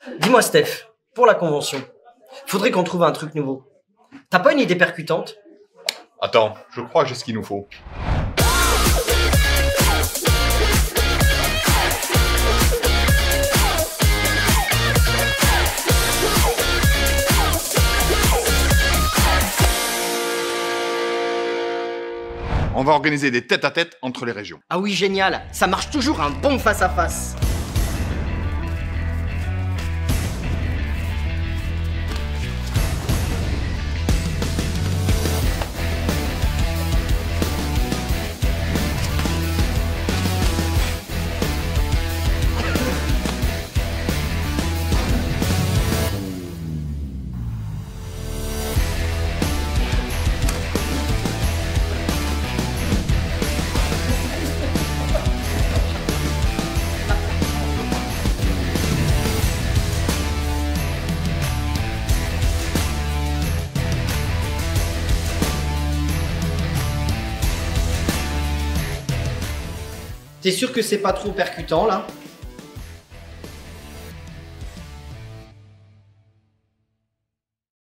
Dis-moi Steph, pour la convention, faudrait qu'on trouve un truc nouveau. T'as pas une idée percutante? Attends, je crois que j'ai ce qu'il nous faut. On va organiser des tête-à-tête entre les régions. Ah oui, génial, ça marche toujours un bon face-à-face. T'es sûr que c'est pas trop percutant là?